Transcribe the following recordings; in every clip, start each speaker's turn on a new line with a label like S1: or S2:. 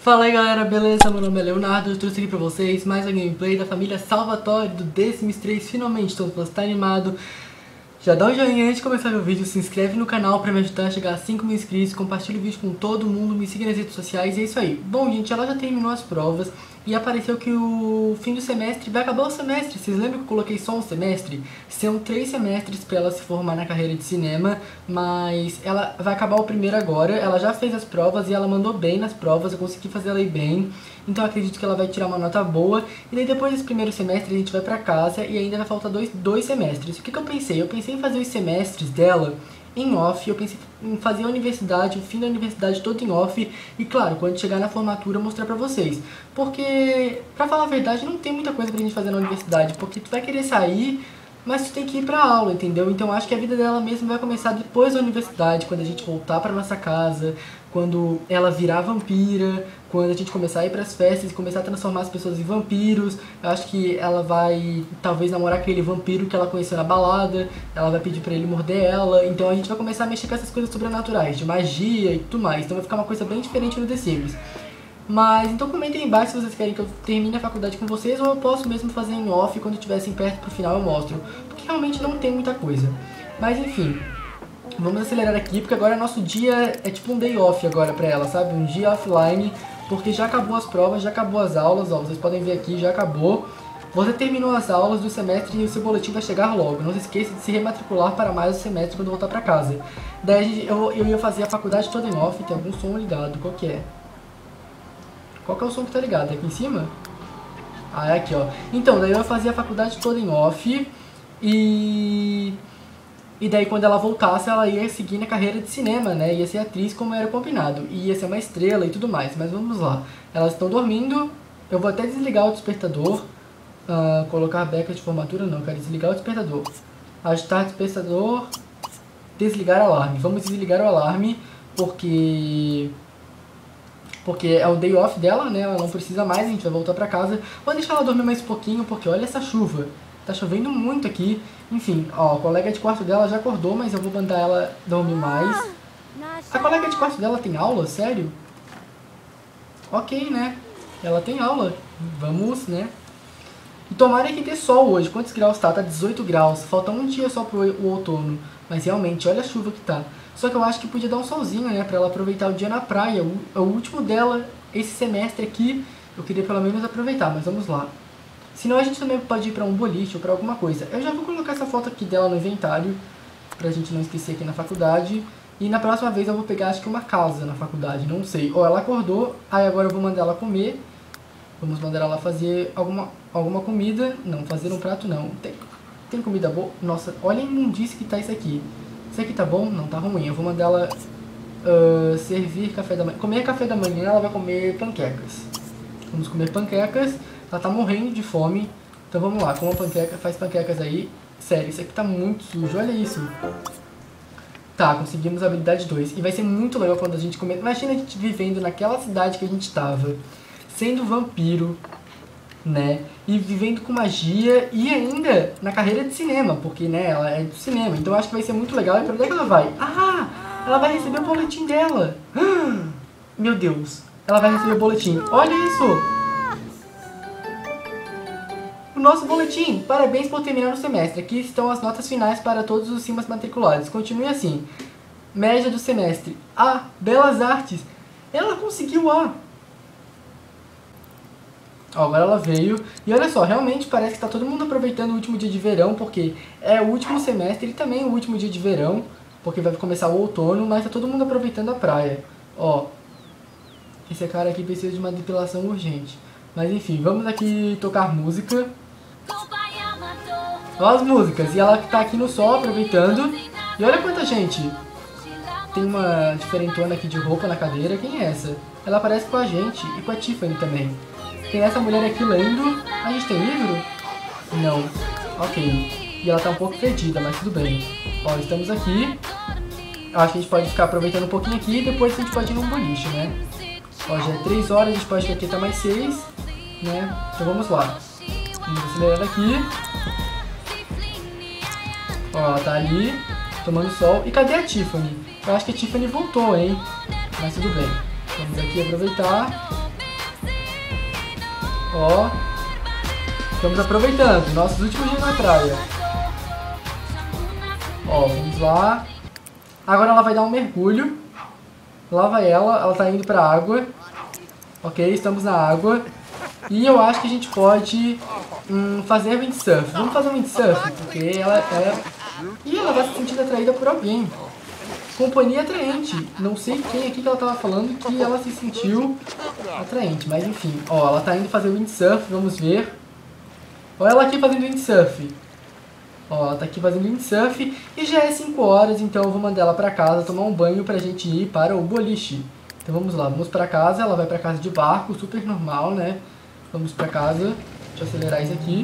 S1: Fala aí galera, beleza? Meu nome é Leonardo, eu trouxe aqui pra vocês mais um gameplay da família Salvatore do The Sims 3. Finalmente, então se você tá animado, já dá um joinha antes de começar o vídeo, se inscreve no canal pra me ajudar a chegar a 5 mil inscritos, compartilha o vídeo com todo mundo, me siga nas redes sociais e é isso aí. Bom gente, ela já terminou as provas e apareceu que o fim do semestre vai acabar o semestre. Vocês lembram que eu coloquei só um semestre? São 3 semestres pra ela se formar na carreira de cinema, mas ela vai acabar o primeiro agora. Ela já fez as provas e ela mandou bem nas provas, eu consegui fazer ela ir bem, então eu acredito que ela vai tirar uma nota boa. E daí depois desse primeiro semestre a gente vai pra casa e ainda vai faltar dois semestres. O que eu pensei? Eu pensei em fazer os semestres dela em off, eu pensei em fazer a universidade, o fim da universidade todo em off e claro, quando chegar na formatura mostrar pra vocês. Porque, pra falar a verdade, não tem muita coisa pra gente fazer na universidade, porque tu vai querer sair, mas tu tem que ir pra aula, entendeu? Então acho que a vida dela mesmo vai começar depois da universidade, quando a gente voltar pra nossa casa, quando ela virar vampira, quando a gente começar a ir pras festas e começar a transformar as pessoas em vampiros. Eu acho que ela vai talvez namorar aquele vampiro que ela conheceu na balada, ela vai pedir pra ele morder ela, então a gente vai começar a mexer com essas coisas sobrenaturais, de magia e tudo mais, então vai ficar uma coisa bem diferente no The Sims. Mas então comentem aí embaixo se vocês querem que eu termine a faculdade com vocês, ou eu posso mesmo fazer em off, quando estivessem perto pro final eu mostro, porque realmente não tem muita coisa. Mas enfim, vamos acelerar aqui, porque agora nosso dia é tipo um day off agora pra ela, sabe? Um dia offline, porque já acabou as provas, já acabou as aulas, ó, vocês podem ver aqui, já acabou. Você terminou as aulas do semestre e o seu boletim vai chegar logo. Não se esqueça de se rematricular para mais o semestre quando voltar pra casa. Daí eu ia fazer a faculdade toda em off, tem algum som ligado, qual que é? Qual que é o som que tá ligado? É aqui em cima? Ah, é aqui, ó. Então, daí eu ia fazer a faculdade toda em off e daí quando ela voltasse, ela ia seguir na carreira de cinema, né? Ia ser atriz como era combinado. E ia ser uma estrela e tudo mais. Mas vamos lá. Elas estão dormindo. Eu vou até desligar o despertador. Colocar a beca de formatura, não. Quero desligar o despertador. Agitar o despertador. Desligar o alarme. Vamos desligar o alarme porque é o day off dela, né? Ela não precisa mais, a gente vai voltar pra casa. Vou deixar ela dormir mais um pouquinho, porque olha essa chuva. Tá chovendo muito aqui. Enfim, ó, a colega de quarto dela já acordou, mas eu vou mandar ela dormir mais. A colega de quarto dela tem aula? Sério? Ok, né? Ela tem aula. Vamos, né? E tomara que dê sol hoje. Quantos graus tá? Tá 18 graus. Falta um dia só pro outono. Mas realmente, olha a chuva que tá. Só que eu acho que podia dar um solzinho, né? Pra ela aproveitar o dia na praia. O último dela, esse semestre aqui, eu queria pelo menos aproveitar. Mas vamos lá. Senão a gente também pode ir pra um boliche ou pra alguma coisa. Eu já vou colocar essa foto aqui dela no inventário, pra gente não esquecer aqui na faculdade. E na próxima vez eu vou pegar, acho que uma casa na faculdade, não sei. Ó, ela acordou, aí agora eu vou mandar ela comer. Vamos mandar ela fazer alguma comida. Não, fazer um prato não. Tem comida boa? Nossa, olha a imundície que tá isso aqui. Isso aqui tá bom? Não, tá ruim. Eu vou mandar ela servir café da manhã. Comer café da manhã, ela vai comer panquecas. Vamos comer panquecas. Ela tá morrendo de fome. Então vamos lá, coma panqueca, faz panquecas aí. Sério, isso aqui tá muito sujo, olha isso. Tá, conseguimos a habilidade 2. E vai ser muito legal quando a gente comer. Imagina a gente vivendo naquela cidade que a gente tava, sendo vampiro, né? E vivendo com magia e ainda na carreira de cinema, porque, né, ela é do cinema. Então eu acho que vai ser muito legal. E pra onde é que ela vai? Ah, ela vai receber o boletim dela. Meu Deus, ela vai receber o boletim. Olha isso! O nosso boletim. Parabéns por terminar o semestre. Aqui estão as notas finais para todos os simas matriculados. Continue assim. Média do semestre. A. Belas Artes. Ela conseguiu A. Ó, agora ela veio. E olha só, realmente parece que está todo mundo aproveitando o último dia de verão, porque é o último semestre e também o último dia de verão, porque vai começar o outono, mas está todo mundo aproveitando a praia. Ó, esse cara aqui precisa de uma depilação urgente. Mas enfim, vamos aqui tocar música. Olha as músicas, e ela tá aqui no sol aproveitando. E olha quanta gente. Tem uma diferentona aqui de roupa na cadeira. Quem é essa? Ela aparece com a gente e com a Tiffany também. Tem essa mulher aqui lendo. A gente tem livro? Não. Ok. E ela tá um pouco perdida, mas tudo bem. Ó, estamos aqui. Eu acho que a gente pode ficar aproveitando um pouquinho aqui e depois a gente pode ir num boliche, né? Ó, já é 3 horas, a gente pode ficar aqui até mais 6, né? Então vamos lá. Vamos acelerar aqui. Ó, ela tá ali, tomando sol. E cadê a Tiffany? Eu acho que a Tiffany voltou, hein? Mas tudo bem. Vamos aqui aproveitar. Ó, estamos aproveitando nossos últimos dias na praia. Ó, vamos lá. Agora ela vai dar um mergulho. Lá vai ela tá indo pra água. Ok, estamos na água. E eu acho que a gente pode fazer windsurf. Vamos fazer windsurf, porque ela vai se sentir atraída por alguém. Companhia atraente. Não sei quem aqui que ela tava falando que ela se sentiu atraente, mas enfim. Ó, ela tá indo fazer windsurf, vamos ver. Olha ela aqui fazendo windsurf. Ó, ela tá aqui fazendo windsurf e já é 5 horas, então eu vou mandar ela pra casa tomar um banho pra gente ir para o boliche. Então vamos lá, vamos pra casa, ela vai pra casa de barco, super normal, né? Vamos pra casa, deixa eu acelerar isso aqui.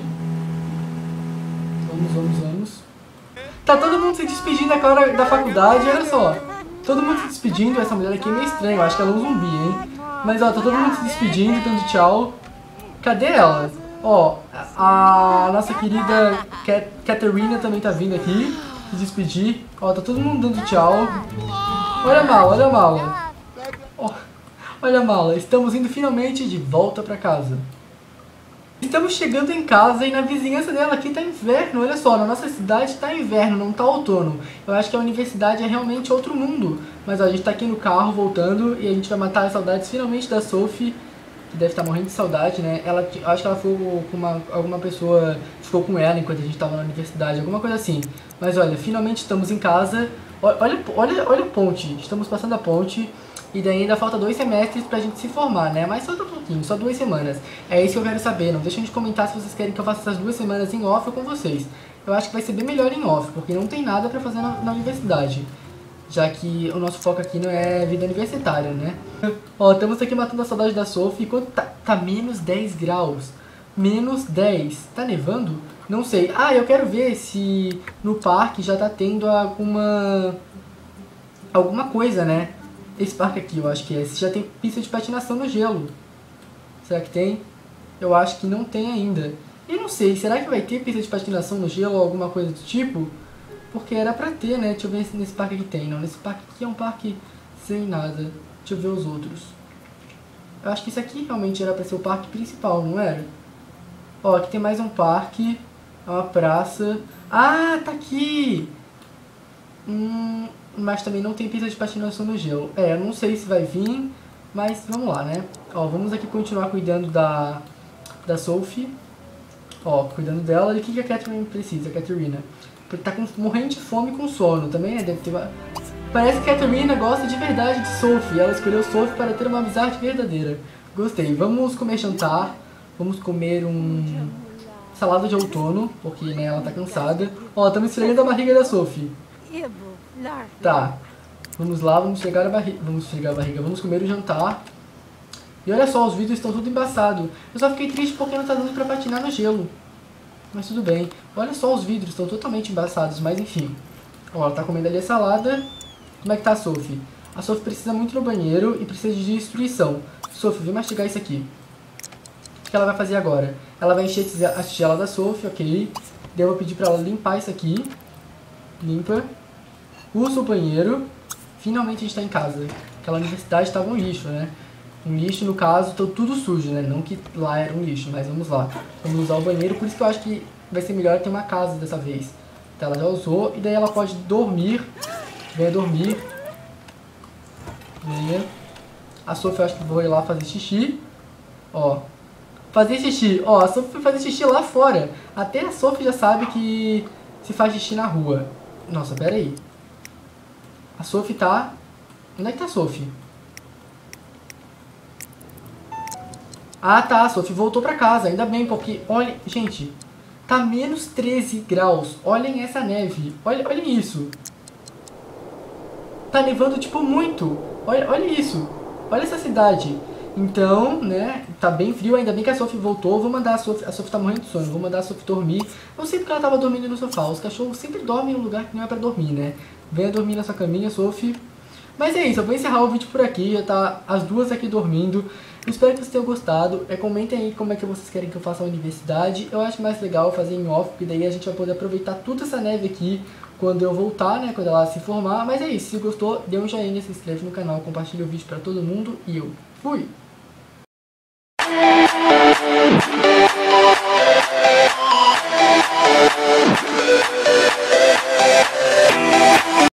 S1: Vamos. Tá todo mundo se despedindo agora da faculdade, olha só. Todo mundo se despedindo, essa mulher aqui é meio estranha, eu acho que ela é um zumbi, hein? Mas ó, tá todo mundo se despedindo, dando tchau. Cadê ela? Ó, a nossa querida Catarina também tá vindo aqui se despedir. Ó, tá todo mundo dando tchau. Olha a mala. Ó, olha a mala, estamos indo finalmente de volta pra casa. Estamos chegando em casa e na vizinhança dela aqui tá inverno, olha só, na nossa cidade tá inverno, não tá outono. Eu acho que a universidade é realmente outro mundo. Mas ó, a gente tá aqui no carro voltando e a gente vai matar as saudades finalmente da Sophie, que deve estar morrendo de saudade, né? Eu acho que ela ficou com alguma pessoa, ficou com ela enquanto a gente tava na universidade, alguma coisa assim. Mas olha, finalmente estamos em casa. Olha a ponte, estamos passando a ponte. E daí ainda falta 2 semestres pra gente se formar, né? Mas só um pouquinho, só 2 semanas. É isso que eu quero saber. Não deixem de comentar se vocês querem que eu faça essas 2 semanas em off ou com vocês. Eu acho que vai ser bem melhor em off, porque não tem nada pra fazer na universidade. Já que o nosso foco aqui não é vida universitária, né? Ó, estamos aqui matando a saudade da Sophie. Quanto tá menos 10 graus. Menos 10. Tá nevando? Não sei. Ah, eu quero ver se no parque já tá tendo alguma coisa, né? Esse parque aqui, eu acho que é. Se já tem pista de patinação no gelo. Será que tem? Eu acho que não tem ainda. E não sei, será que vai ter pista de patinação no gelo ou alguma coisa do tipo? Porque era pra ter, né? Deixa eu ver se nesse parque aqui tem. Não, nesse parque aqui é um parque sem nada. Deixa eu ver os outros. Eu acho que isso aqui realmente era pra ser o parque principal, não era? Ó, aqui tem mais um parque. É uma praça. Ah, tá aqui! Mas também não tem pista de patinação no gelo. É, eu não sei se vai vir, mas vamos lá, né? Ó, vamos aqui continuar cuidando da Sophie. Ó, cuidando dela. E o que a Catarina precisa, a Catarina? Porque tá morrendo de fome e com sono também, né? Deve ter... Parece que a Catarina gosta de verdade de Sophie. Ela escolheu Sophie para ter uma amizade verdadeira. Gostei. Vamos comer jantar. Vamos comer salada de outono, porque né, ela tá cansada. Ó, estamos esfregando a barriga da Sophie. Tá, vamos lá, vamos esfregar a barriga, vamos comer o jantar. E olha só, os vidros estão tudo embaçados. Eu só fiquei triste porque não tá dando pra patinar no gelo. Mas tudo bem. Olha só, os vidros estão totalmente embaçados, mas enfim. Ó, ela tá comendo ali a salada. Como é que tá a Sophie? A Sophie precisa muito no banheiro e precisa de destruição. Sophie, vem mastigar isso aqui. O que ela vai fazer agora? Ela vai encher a tigela da Sophie, ok. Daí eu vou pedir pra ela limpar isso aqui. Limpa. Usa o banheiro. Finalmente a gente tá em casa. Aquela universidade estava um lixo, né? Um lixo, no caso, tá tudo sujo, né? Não que lá era um lixo, mas vamos lá. Vamos usar o banheiro, por isso que eu acho que vai ser melhor ter uma casa dessa vez. Então ela já usou, e daí ela pode dormir. Venha dormir. Venha. A Sophie, eu acho que vou ir lá fazer xixi. Ó. Fazer xixi. Ó, a Sophie foi fazer xixi lá fora. Até a Sophie já sabe que se faz xixi na rua. Nossa, pera aí. A Sophie tá... Onde é que tá a Sophie? Ah, tá. A Sophie voltou pra casa. Ainda bem, porque... Olha, gente. Tá menos 13 graus. Olhem essa neve. Olhem isso. Tá nevando, tipo, muito. Olha isso. Olha essa cidade. Então, né, tá bem frio, ainda bem que a Sophie voltou. Vou mandar a Sophie tá morrendo de sono, vou mandar a Sophie dormir. Não sei porque ela tava dormindo no sofá, os cachorros sempre dormem em um lugar que não é pra dormir, né. Venha dormir na sua caminha, Sophie. Mas é isso, eu vou encerrar o vídeo por aqui, já tá as duas aqui dormindo. Eu espero que vocês tenham gostado, comentem aí como é que vocês querem que eu faça a universidade. Eu acho mais legal fazer em off, porque daí a gente vai poder aproveitar toda essa neve aqui quando eu voltar, né, quando ela se formar. Mas é isso, se gostou, dê um joinha, se inscreve no canal, compartilha o vídeo pra todo mundo e eu fui!